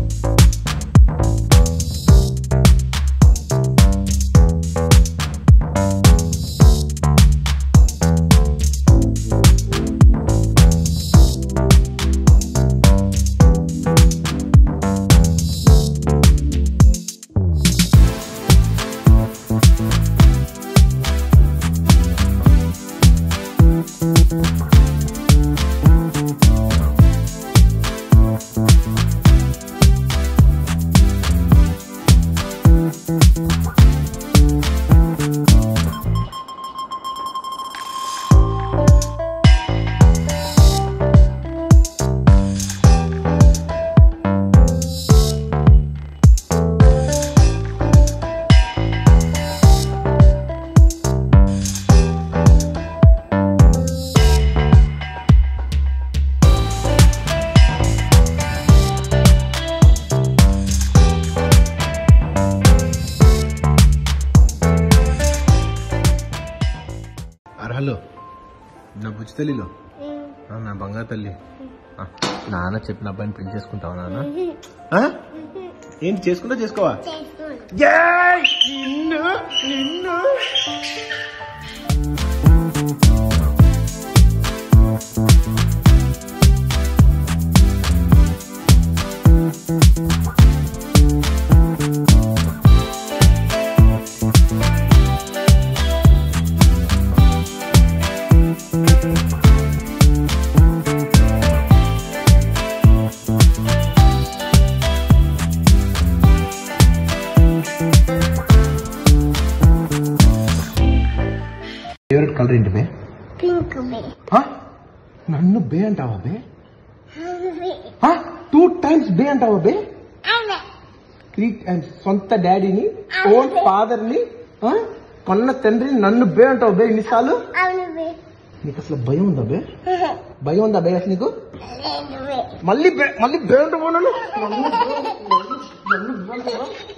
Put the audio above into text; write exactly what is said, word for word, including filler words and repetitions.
Hello నా బుజ్జి తల్లిలో నా బంగారు తల్లి నాన్న చెప్పిన అబ్బాయిని పెళ్లి చేసుకుంటావా నాన్న? ఏంటి చేసుకుంటా చేసుకోవా? నిన్ను నిన్ను ఫేవరెట్ కలర్ ఏంటి బే? పింక్ బే. నన్ను బే అంటావా బే? టూ టైమ్స్ బే అంటావా బే? Three times. సొంత డాడీని, ఓన్ ఫాదర్ ని, కొన్న తండ్రిని నన్ను బే అంటావు బే ఇన్నిసార్లు? నీకు అసలు భయం ఉందా బే? భయం ఉందా బే అసలు నీకు? మళ్ళీ మళ్ళీ బే అంటావు నన్ను?